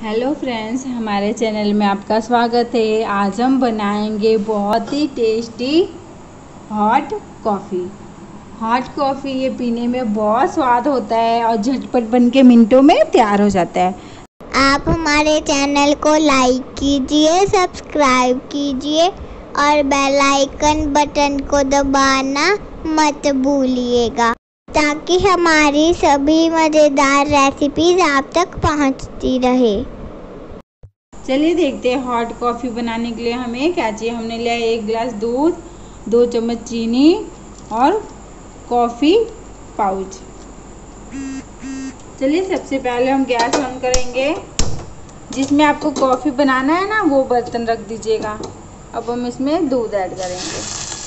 Hello friends, हमारे channel में आपका स्वागत है। आज हम बनाएंगे बहुत ही tasty hot coffee. Hot coffee ये पीने में बहुत स्वाद होता है और झटपट बन के मिनटों में तैयार हो जाता है। आप हमारे चैनल को लाइक कीजिए, सब्सक्राइब कीजिए और बेल आइकन बटन को दबाना मत भूलिएगा ताकि हमारी सभी मज़ेदार रेसिपीज आप तक पहुंचती रहे। चलिए देखते हैं हॉट कॉफ़ी बनाने के लिए हमें क्या चाहिए। हमने लिया 1 गिलास दूध, 2 चम्मच चीनी और कॉफ़ी पाउच। चलिए सबसे पहले हम गैस ऑन करेंगे। जिसमें आपको कॉफ़ी बनाना है ना वो बर्तन रख दीजिएगा। अब हम इसमें दूध ऐड करेंगे।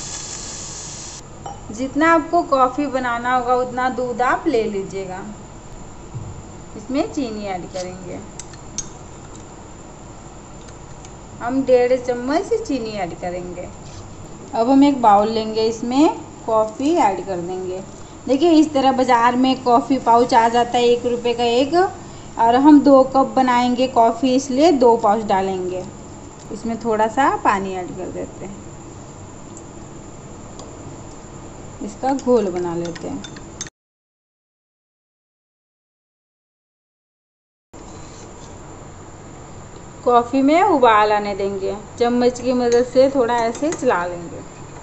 जितना आपको कॉफ़ी बनाना होगा उतना दूध आप ले लीजिएगा। इसमें चीनी ऐड करेंगे। हम 1.5 चम्मच चीनी ऐड करेंगे। अब हम एक बाउल लेंगे, इसमें कॉफ़ी ऐड कर देंगे। देखिए इस तरह बाज़ार में कॉफ़ी पाउच आ जाता है 1 रुपये का एक, और हम 2 कप बनाएंगे कॉफ़ी, इसलिए 2 पाउच डालेंगे। इसमें थोड़ा सा पानी ऐड कर देते हैं। इसका घोल बना लेते हैं। कॉफ़ी में उबाल आने देंगे। चम्मच की मदद से थोड़ा ऐसे चला लेंगे।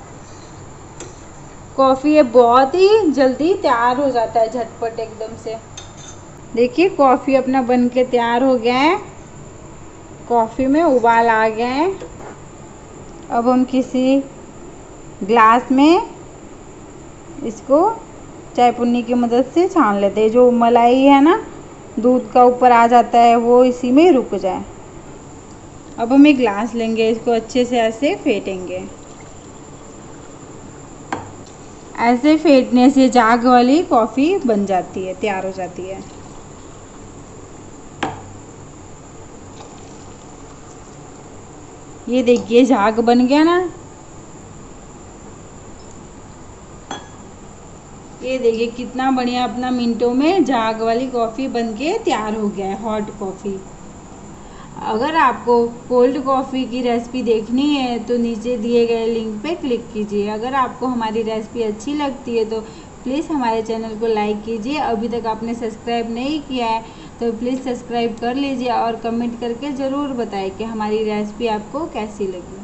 कॉफ़ी ये बहुत ही जल्दी तैयार हो जाता है, झटपट एकदम से। देखिए कॉफ़ी अपना बन के तैयार हो गया है। कॉफ़ी में उबाल आ गया है। अब हम किसी ग्लास में इसको चायपुन्नी की मदद से छान लेते हैं। जो मलाई है ना दूध का ऊपर आ जाता है वो इसी में रुक जाए। अब हम एक ग्लास लेंगे, इसको अच्छे से ऐसे फेंटेंगे। ऐसे फेंटने से झाग वाली कॉफ़ी बन जाती है, तैयार हो जाती है। ये देखिए झाग बन गया ना। ये देखिए कितना बढ़िया अपना मिनटों में झाग वाली कॉफ़ी बन के तैयार हो गया है, हॉट कॉफ़ी। अगर आपको कोल्ड कॉफ़ी की रेसिपी देखनी है तो नीचे दिए गए लिंक पे क्लिक कीजिए। अगर आपको हमारी रेसिपी अच्छी लगती है तो प्लीज़ हमारे चैनल को लाइक कीजिए। अभी तक आपने सब्सक्राइब नहीं किया है तो प्लीज़ सब्सक्राइब कर लीजिए और कमेंट करके ज़रूर बताएं कि हमारी रेसिपी आपको कैसी लगी।